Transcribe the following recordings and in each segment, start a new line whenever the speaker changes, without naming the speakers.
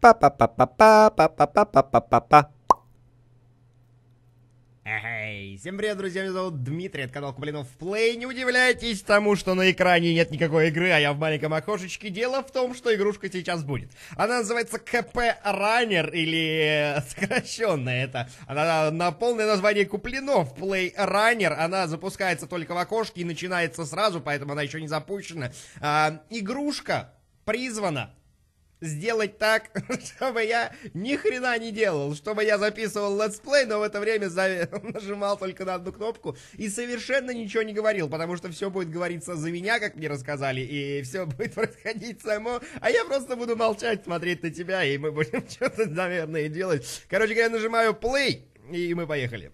Па-па-па-па-па-па-па-па-па-па.
Эй, всем привет, друзья, меня зовут Дмитрий, это канал Куплинов Плей. Не удивляйтесь тому, что на экране нет никакой игры, а я в маленьком окошечке. Дело в том, что игрушка сейчас будет. Она называется КП Раннер, или сокращенная это. Она на полное название Куплинов Плей Раннер. Она запускается только в окошке и начинается сразу, поэтому она еще не запущена. Игрушка призвана сделать так, чтобы я ни хрена не делал, чтобы я записывал летсплей, но в это время нажимал только на одну кнопку и совершенно ничего не говорил, потому что все будет говориться за меня, как мне рассказали, и все будет происходить само, а я просто буду молчать, смотреть на тебя, и мы будем что-то, наверное, делать. Короче говоря, нажимаю play, и мы поехали.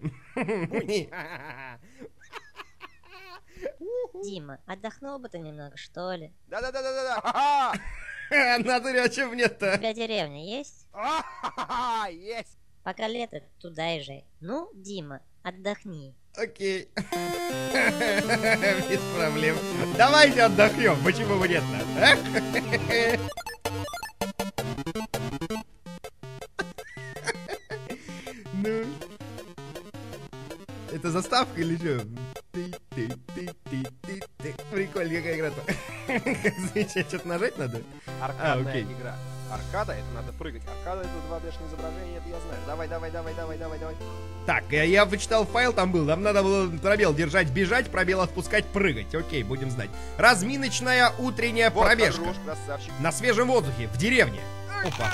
Дима, отдохнул бы ты немного, что ли?
Да-да-да-да-да!
Натуре, а чем нет-то?
У тебя деревня есть?
Есть!
Пока лето, туда езжай. Ну, Дима, отдохни.
Окей. Без проблем. Давайте отдохнем, почему бы нет-то? Ну. Это заставка или что? Прикольно, какая игра-то. Что-то нажать надо?
Аркадная игра. Аркада, это надо прыгать. Аркада, это 2D-шное изображение, это я знаю. Давай.
Так, я вычитал файл, там был. Нам надо было пробел держать, бежать, пробел отпускать, прыгать. Окей, будем знать. Разминочная утренняя пробежка.
Хорош, красавчик.
На свежем воздухе, в деревне. Опа.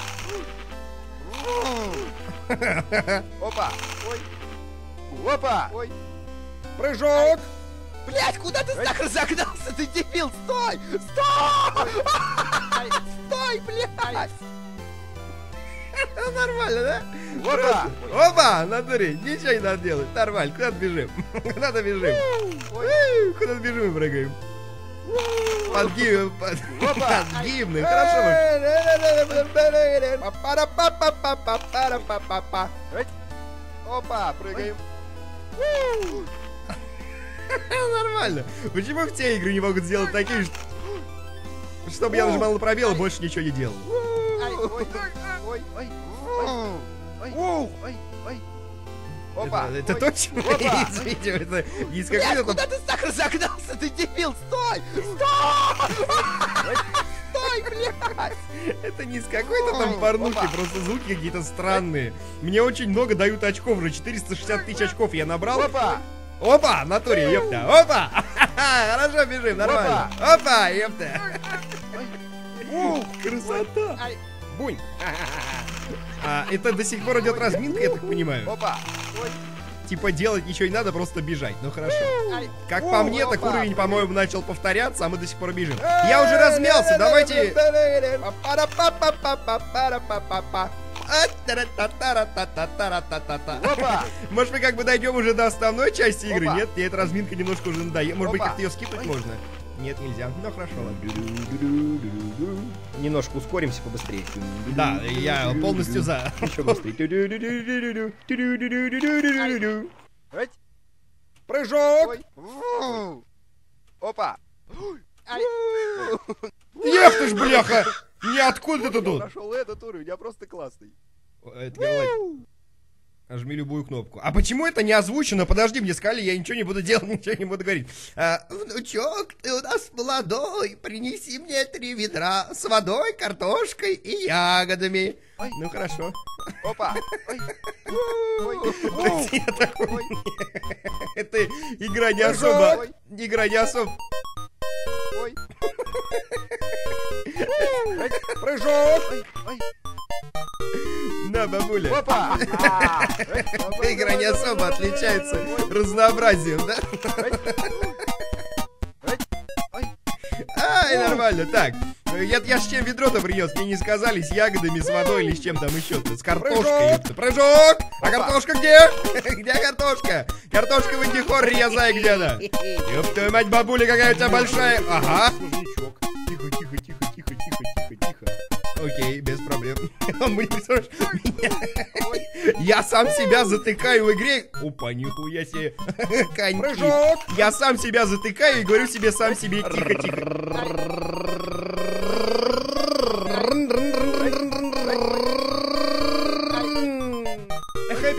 Опа! Ой! Опа! Ой!
Прыжок!
Блять, куда ты нахер загнался? Ты дебил! Стой! Стой! Стой, блядь!
Нормально, да?
Опа!
Опа! Натуре, ничего не надо делать. Нормально, куда-то бежим. Куда-то бежим. Куда-то бежим и прыгаем. Под гимн. Под гимн. Хорошо.
Опа, прыгаем.
Нормально. Почему в те игры не могут сделать такие, чтобы я нажимал на пробел и больше ничего не делал?
Ой. Опа.
Это точно? Извините, это не из какой-то...
Куда ты нахер загнался? Ты дебил, стой! Стой! Стой, блядь!
Это не из какой-то там порнухи, просто звуки какие-то странные. Мне очень много дают очков, уже 460 тысяч очков я набрал.
Опа!
Опа, натуре, ёпта, опа! Хорошо, бежим, нормально. Опа, ёпта. Красота. Бунь. Это до сих пор идет разминка, я так понимаю.
Опа!
Типа делать ничего не надо, просто бежать. Ну хорошо. Как по мне, так уровень, по-моему, начал повторяться, а мы до сих пор бежим. Я уже размялся, давайте...
Опа!
Может, мы как бы дойдем уже до основной части игры?
Опа.
Нет, мне эта разминка немножко уже надоела. Может быть,
Опа.
как-то ее скипнуть можно? Нет, нельзя. Ну хорошо, ладно. Немножко ускоримся побыстрее. Да, я полностью за. Еще быстрее. Прыжок!
Ой. Опа!
Эх ты ж, бляха! Ниоткуда ты тут!
Нашел этот уровень, я просто классный.
Это я нажми любую кнопку. А почему это не озвучено? Подожди, мне сказали, я ничего не буду делать, ничего не буду говорить. Внучок, ты у нас молодой, принеси мне 3 ведра с водой, картошкой и ягодами.
Ой.
Ну хорошо.
Опа! Ой!
Я такой-
Ой.
Это игра не особо.
Ой.
Игра не особо.
Ой!
Прыжок!
Ой!
На, бабуля.
Опа!
Эта игра не особо отличается разнообразием, да? Ай, нормально. Так, я с чем ведро-то принес? Мне не сказали, с ягодами, с водой или с чем там еще-то. С картошкой. Ёпта. Прыжок! А картошка где? Где картошка? Картошка в инди-хорроре, я знаю, где она. Ёпта твою мать, бабуля, какая у тебя большая. Ага. Тихо. Окей, без проблем. Мы, представляешь, я сам себя затыкаю в игре. Опа, нихуя себе. Прыжок! Я сам себя затыкаю и говорю себе сам себе тихо.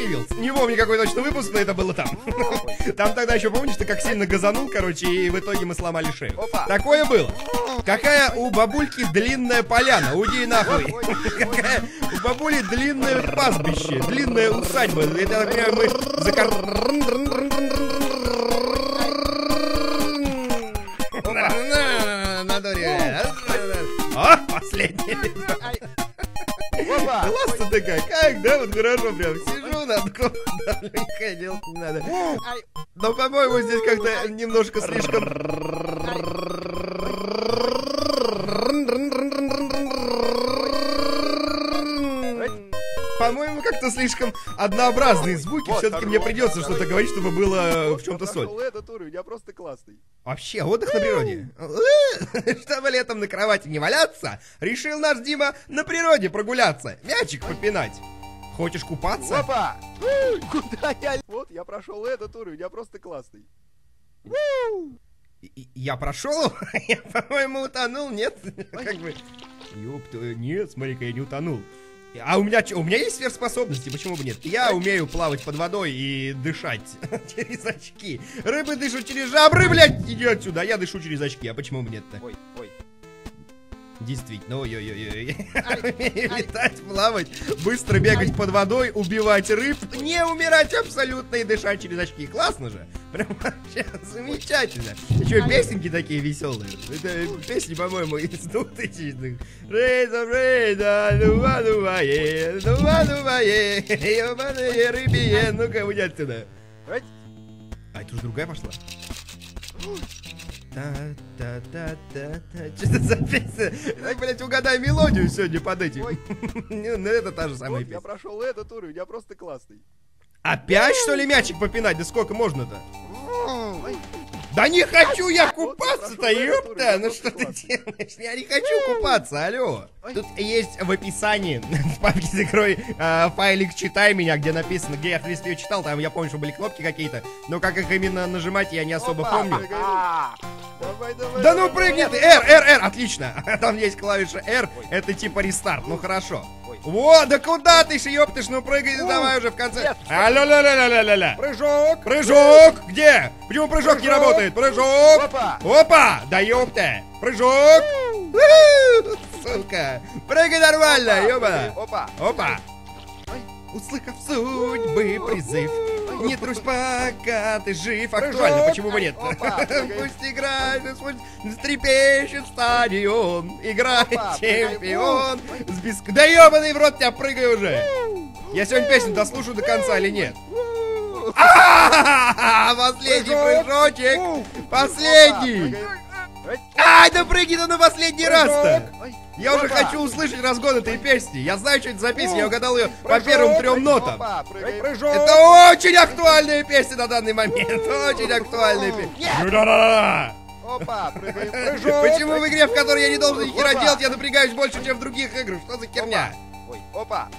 удивился. Не помню, какой точно выпуск, но это было там. Там тогда еще, помнишь, ты как сильно газанул, короче, и в итоге мы сломали шею. Такое было. Какая у бабульки длинная поляна? Уйди нахуй. Какая у бабули длинное пастбище, длинная усадьба. Это, я так понимаю, мы О, последний. Классно ты как, да? Вот хорошо прям сижу, надо делать не надо. Но, по-моему, здесь как-то немножко слишком... По-моему, как-то слишком однообразные звуки. Все-таки мне придется что-то говорить, чтобы было в чем-то соль.
Этот уровень, я просто классный.
Вообще, отдых на природе. Чтобы летом на кровати не валяться, решил наш Дима на природе прогуляться, мячик попинать. Хочешь купаться?
Опа! Куда я? Вот, я прошел этот уровень, я просто классный.
Я прошел? Я, по-моему, утонул, нет? Как бы... Ёпта, нет, смотри-ка, я не утонул. А у меня есть сверхспособности, почему бы нет? Я умею плавать под водой и дышать через очки. Рыбы дышат через жабры, блядь, иди отсюда, а я дышу через очки, а почему бы нет-то?
Ой, ой.
Действительно, ой-ой-ой. Летать, плавать, быстро бегать под водой, убивать рыб, не умирать абсолютно и дышать через очки. Классно же. Прям вообще замечательно. Еще песенки такие веселые. Это песни, по-моему, из 2000-х. Ебаные рыбье. Ну-ка, уйди отсюда. А это уже другая пошла. Что это за песня? Блять, угадай мелодию сегодня под этим. Ну, это та же самая песня.
Я прошел этот уровень, я просто классный.
Опять, что ли, мячик попинать? Да сколько можно-то? Да не хочу я купаться-то, ёпта! Ну что ты делаешь? Я не хочу купаться, алло! Тут есть в описании в папке с игрой файлик «Читай меня», где написано, где я в принципе ее читал, там я помню, что были кнопки какие-то, но как их именно нажимать я не особо помню.
Давай, давай.
Да ну прыгни ты! R, отлично! Там есть клавиша R, это типа рестарт, ну хорошо. Во, да куда ты ж, ёптыш, ну прыгай, давай уже в конце. Алло-ля-ля-ля-ля-ля-ля. Прыжок! Прыжок! Где? Почему прыжок не работает? Прыжок!
Опа!
Опа! Да ёпта! Прыжок! Сука! Прыгай нормально, ёба!
Опа!
Опа! Услыхав судьбы призыв, не трусь, пока ты жив. Актуально, почему бы нет? Пусть играет, пусть трепещет стадион. Играй, чемпион. Да ёбаный в рот, тебя прыгай уже. Я сегодня песню дослушаю до конца или нет? Последний прыжочек. Последний. Ай, да прыгни на последний раз-то. Я уже хочу услышать разгон этой песни. Я знаю, что это за песня, я угадал ее по первым 3 нотам. Это очень актуальная песня на данный момент. Очень актуальная песня.
Опа, прыгай.
Почему в игре, в которой я не должен ни хера делать, я напрягаюсь больше, чем в других играх? Что за херня?
Ой, опа.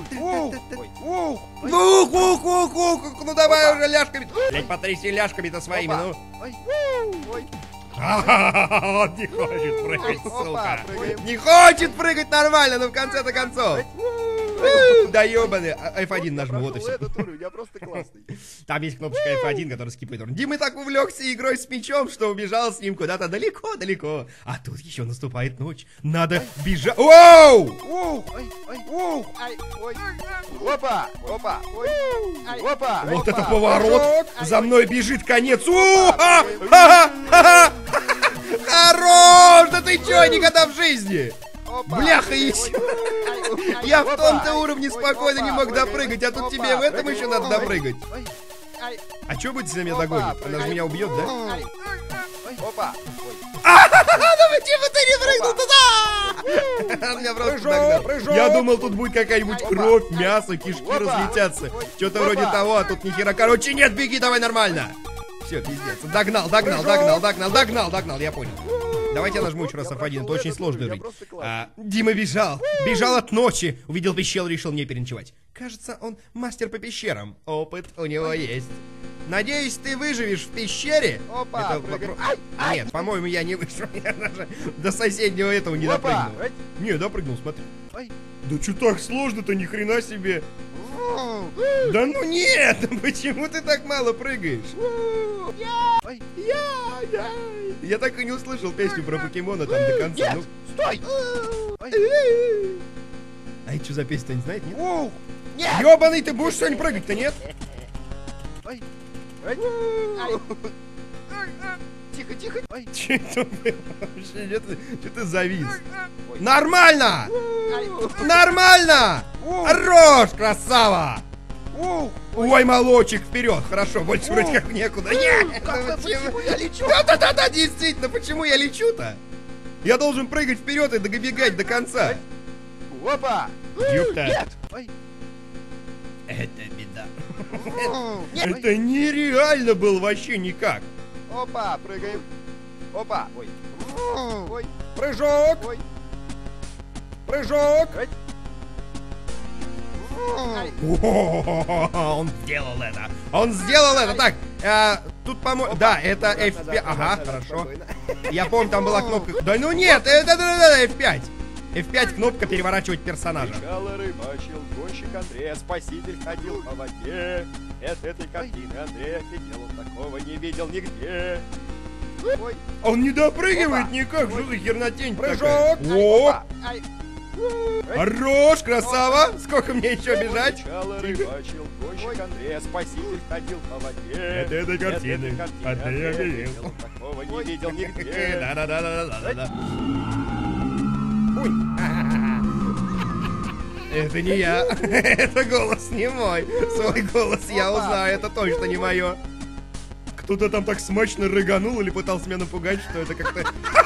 Ну давай уже ляжками. Блять, потряси ляжками-то своими, ну.
Ой.
Он не хочет прыгать, сука. Не хочет прыгать нормально, но в конце-то концов. Да ёбаный. F1 нажму, вот и все.
Я просто классный.
Там есть кнопочка F1, которая скипает уровень. Дима так увлекся игрой с мячом, что убежал с ним куда-то далеко-далеко. А тут еще наступает ночь. Надо бежать. Воу!
Опа! Опа! Опа!
Вот это поворот! За мной бежит конец! Хорош! Да ты чё, никогда в жизни! Бляха, я в том-то уровне спокойно не мог допрыгать, а тут тебе в этом еще надо допрыгать. А что будет, если меня догонит? Она же меня убьет, да?
Опа!
Ну почему ты не прыгнул туда? Меня просто догнал. Я думал, тут будет какая-нибудь кровь, мясо, кишки разлетятся. Что-то вроде того, а тут нихера. Короче, нет, беги давай нормально. Все, пиздец. Догнал, я понял. Давайте я нажму еще раз F1, это очень сложный уровень. Дима бежал от ночи, увидел пещеру, решил не переночевать. Кажется, он мастер по пещерам, опыт у него есть. Надеюсь, ты выживешь в пещере?
Опа,
Нет, по-моему, я не вышел, я даже до соседнего этого не допрыгнул. Не, допрыгнул, смотри. Да что так сложно-то, ни хрена себе. Да ну нет! Почему ты так мало прыгаешь?
Ой.
Я так и не услышал песню про покемона там до конца.
Нет, стой!
А это что за песня, не знает, нет?
Нет!
Ёбаный, ты будешь сегодня прыгать-то, нет?
Ой. Тихо, тихо. Ой.
Че это было вообще? Че ты завис? Нормально! Нормально! Хорош, красава! Ой, молочек, вперед! Хорошо, больше вроде как некуда. Нет!
Почему я лечу?
Да, действительно, почему я лечу-то? Я должен прыгать вперед и добегать до конца.
Опа!
Ёпта.
Нет! Ой.
Это беда.
Нет.
Это нереально было вообще никак.
Опа, прыгаем. Опа. Ой. Ой.
Прыжок!
Ой.
Прыжок!
Ой.
О, он сделал это! Он сделал это! Так, тут, по-моему... Да, это F5. Ага, хорошо. Я помню, там была кнопка... Да ну нет! Это F5! F5 кнопка переворачивать персонажа.
Сначала рыбачил гонщик Андрей, спаситель ходил по воде. От этой картины Андрей офигел, он такого не видел нигде.
Ой.
Он не допрыгивает
Опа.
никак, что за хернотень
Прыжок.
такая? О,
Опа. Ай.
хорош, красава! Сколько мне еще бежать?
Сначала рыбачил гонщик Андрей, спаситель ходил по воде.
От этой картины Андрей офигел.
он такого не видел нигде.
Да-да-да-да-да-да. Ой. Это не я. Это голос не мой. Свой голос я узнаю, это точно не мое. Кто-то там так смачно рыганул или пытался меня напугать, что это как-то...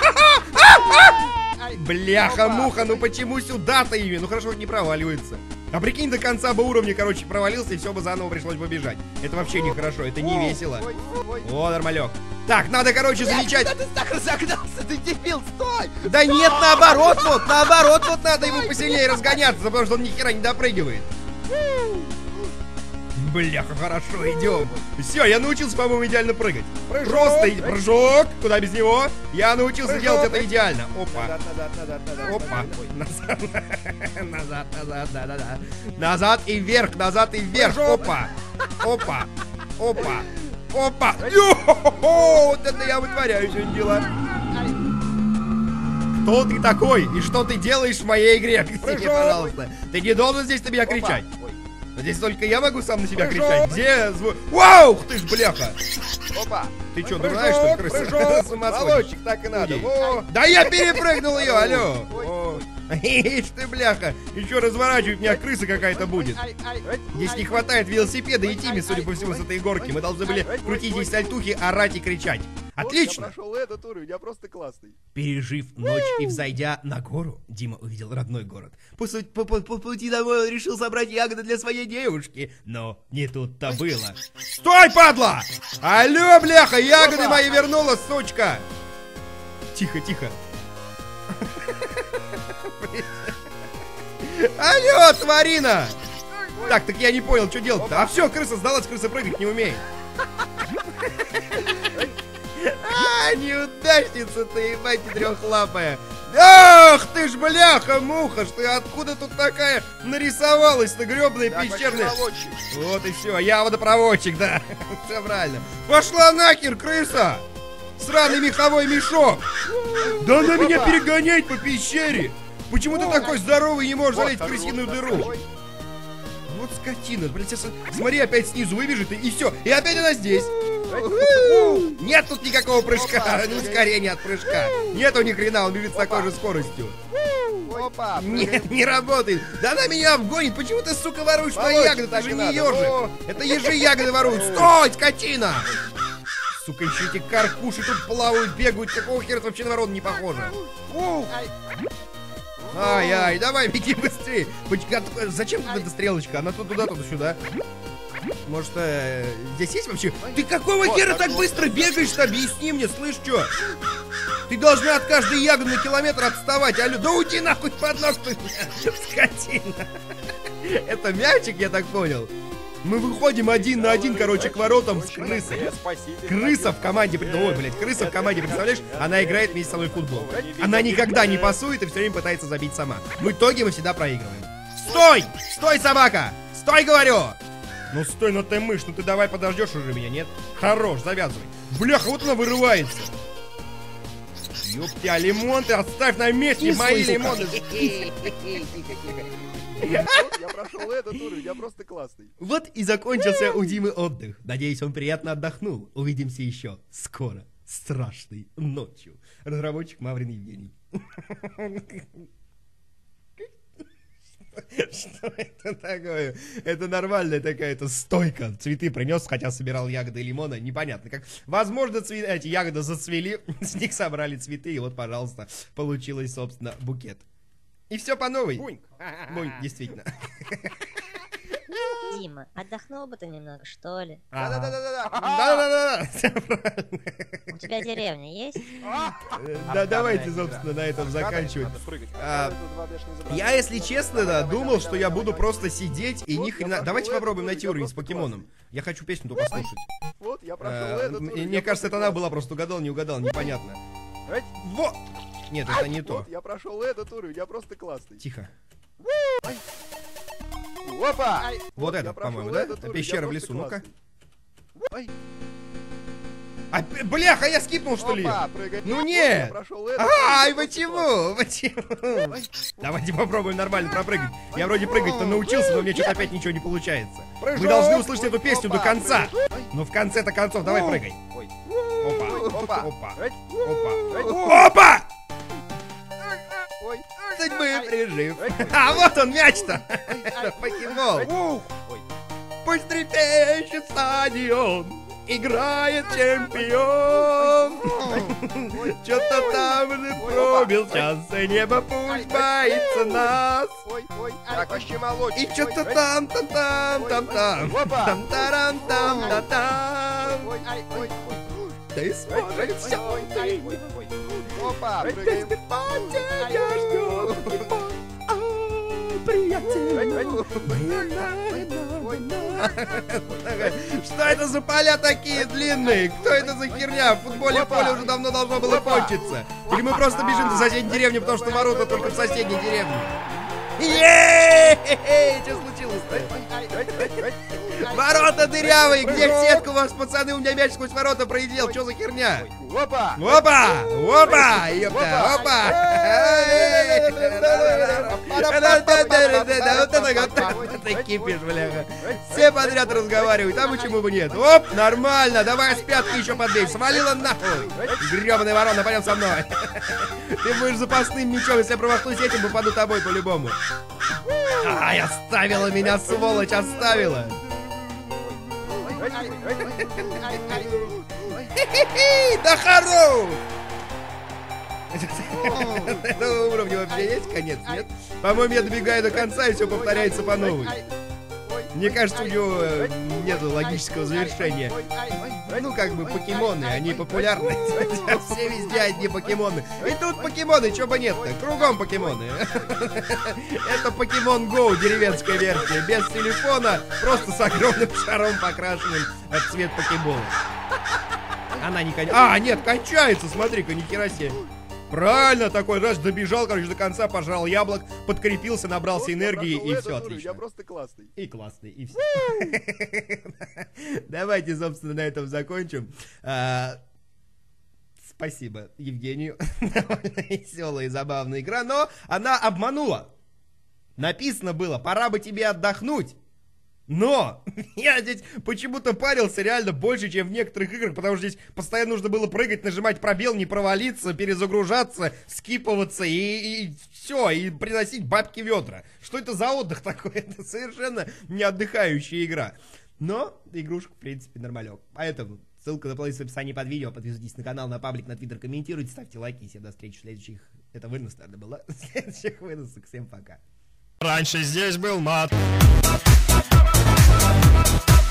Бляха-муха, ну почему сюда-то ими? Ну хорошо, хоть не проваливается. А прикинь, до конца бы уровня, короче, провалился, и все бы заново пришлось бы бежать. Это вообще нехорошо, это не весело.
Ой, ой.
О, нормалек. Так, надо, короче, замечать...
Куда ты так загнался? Ты дебил, стой!
Да нет, наоборот, вот надо ему посильнее разгоняться, потому что он ни хера не допрыгивает. Бляха, хорошо, идем. Все, я научился, по-моему, идеально прыгать. Просто прыжок, куда без него. Я научился делать это идеально. Опа.
Назад.
Опа. Назад. Назад, да-да-да. Назад и вверх, Опа. Опа. Опа. Опа. Йо-хо-хо! Вот это я вытворяю сегодня дела. Кто ты такой? И что ты делаешь в моей игре? Объясни мне, пожалуйста. Ты не должен здесь на меня кричать. Здесь только я могу сам на себя кричать. Где звук? Вау! Ты ж, бляха!
Опа!
Ты что, дурная, что ли, крыса? С ума сходишь.
Молочек так и надо. Во.
Да я перепрыгнул ее, алло!
Ой,
О. Ишь ты, бляха! Еще разворачивать меня крыса какая-то будет.
Ай.
Здесь не хватает велосипеда и Тими, судя по всему, с этой горки. Мы должны были крутить здесь сальтухи, орать и кричать. Отлично!
Я прошел этот уровень, я просто классный.
Пережив ночь и взойдя на гору, Дима увидел родной город. По пути домой он решил собрать ягоды для своей девушки. Но не тут-то было. Стой, падла! Алло, бляха, ягоды мои вернула, сучка! Тихо. Алло, тварина! Так я не понял, что делать-то. А все, крыса сдалась, крыса прыгать не умеет. Неудачница ты, ебать, трехлапая. Ах ты ж, бляха-муха, ты откуда тут такая нарисовалась-то, гребная пещерная? Вот и все, я водопроводчик, да. Все правильно. Пошла нахер, крыса! Сраный меховой мешок! Да она меня перегоняет по пещере! Почему ты такой здоровый и не можешь залезть в крысиную дыру? Вот скотина, блядь, сейчас, смотри, опять снизу выбежит и все, и опять она здесь. Нет тут никакого прыжка, ускорения от прыжка. Нету ни хрена, он бежит с такой же скоростью.
Опа!
Нет, не работает. Да она меня обгонит. Почему ты, сука, воруешь мои ягоды? Ты же не ежик. Это ежи ягоды воруют. Стой, скотина! Сука, еще эти каркуши тут плавают, бегают. Какого хера это вообще на ворон не похоже? Ай, давай, беги быстрее. Зачем тут эта стрелочка? Она то туда, то сюда. Может, здесь есть вообще? Ты какого хера так быстро бегаешь-то? Объясни мне, слышь, что? Ты должна от каждой ягоды на километр отставать, алло. Да уйди нахуй под нос, ты, скотина. Это мячик, я так понял. Мы выходим 1 на 1, короче, к воротам с крысой. Крыса в команде, ой, блядь, крыса в команде, представляешь? Она играет вместе со мной в футбол. Она никогда не пасует и все время пытается забить сама. В итоге мы всегда проигрываем. Стой! Стой, собака! Стой, говорю! Ну стой, ну ты мышь, ну ты давай подождешь уже меня, нет? Хорош, завязывай. Бляха, вот она вырывается. Ёб тебя, лимон, ты оставь на месте мои лимоны.
Я прошел этот уровень, я просто классный.
Вот и закончился у Димы отдых. Надеюсь, он приятно отдохнул. Увидимся еще скоро. Страшной ночью. Разработчик Маврин Евгений. Что это такое? Это нормальная такая-то стойка. Цветы принес, хотя собирал ягоды лимона. Непонятно как. Возможно, эти ягоды зацвели, с них собрали цветы, и вот, пожалуйста, получилось, собственно, букет. И все по новой. Бунь, действительно.
Дима, отдохнул бы ты немного, что ли?
Да-да-да-да.
У тебя деревня есть?
Да, давайте, собственно, на этом заканчивать. Я, если честно, да, думал, что я буду просто сидеть и ни хрена... Давайте попробуем найти уровень с покемоном. Я хочу песню-то послушать.
Вот, я прошел этот уровень.
Мне кажется, это она была, просто угадал, не угадал, непонятно. Вот! Нет, это не то.
Вот, я прошел этот уровень, я просто классный.
Тихо.
Опа!
Вот это, по-моему, да? Пещера в лесу, ну-ка. Бляха, я скипнул, что ли? Ну нет! Ай, почему? Почему? Давайте попробуем нормально пропрыгать. Я вроде прыгать-то научился, но мне что-то опять ничего не получается. Мы должны услышать эту песню до конца. Но в конце-то концов, давай прыгай. Опа, опа, опа, опа! Судьбы прижив. А вот он, мяч-то! Покемон. Пусть трепещет стадион, играет чемпион. Что-то там же пробил час, и небо пусть боится нас.
Так, вообще молодец.
И что-то там-там-там. Там-тарам-там-там-там. Ты сможешь все.
Опа, прыгаем.
Я жду. Приятель. Что это за поля такие длинные? Кто это за херня? В футболе поле уже давно должно было кончиться. Или мы просто бежим до соседней деревни, потому что ворота только в соседней деревне? Еее! Что случилось-то? Ворота дырявые! Где сетка у вас, пацаны? У меня мяч сквозь ворота пролетел. Что за херня?
Опа!
Опа! Опа! Ёпта! Опа! Ты кипишь, бляха. Все подряд разговаривают, а почему бы нет? Оп, нормально, давай с пятки еще подбей. Свалила нахуй. Гребаная ворона, пойдем со мной. Ты будешь запасным мячом, если я промахнусь этим, попаду тобой по-любому. Ай, оставила меня, сволочь, оставила. Да хорош! Этого уровня вообще есть конец, нет? По-моему, я добегаю до конца, и все повторяется по новой. Мне кажется, у него нет логического завершения. Ну, как бы покемоны, они популярны. Все везде одни покемоны. И тут покемоны, чего бы нет-то? Кругом покемоны. Это Pokemon Go, деревенская версия. Без телефона, просто с огромным шаром, покрашенным от цвет покебола. Она не кончается. А, нет, кончается, смотри-ка, ни хера себе. Правильно, такой раз добежал, короче, до конца, пожрал яблок, подкрепился, набрался энергии, и все отлично.
Я просто классный.
И классный, и все. Давайте, собственно, на этом закончим. Спасибо Евгению. Довольно веселая и забавная игра, но она обманула. Написано было, пора бы тебе отдохнуть. Но я здесь почему-то парился реально больше, чем в некоторых играх, потому что здесь постоянно нужно было прыгать, нажимать пробел, не провалиться, перезагружаться, скипываться и все, и приносить бабки ведра. Что это за отдых такой? Это совершенно не отдыхающая игра. Но игрушка, в принципе, нормалек. Поэтому ссылка на плейлист в описании под видео. Подписывайтесь на канал, на паблик, на твиттер, комментируйте, ставьте лайки. И всем до встречи в следующих... Это вынос, наверное, была? В следующих выносах. Всем пока.
Раньше здесь был мат.